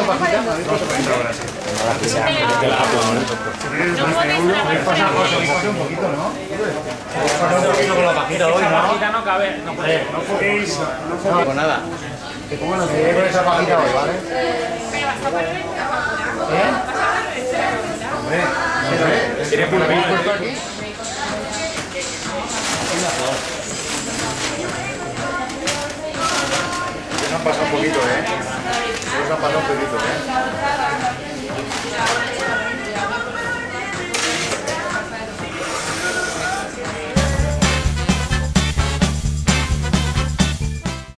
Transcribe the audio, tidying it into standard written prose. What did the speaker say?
pajita? Vamos a poner ahora, sí. Pasa un poquito, ¿no? Pasa un poquito con la pajita hoy, ¿no? La pajita no cabe, no puede. No podéis... No, pues nada. Que pongan los que con esa pajita hoy, ¿vale? ¿Eh? Hombre, ¿quieres una vez puesto aquí? Nos pasa un poquito, ¿eh? Nos ha pasado un poquito, ¿eh?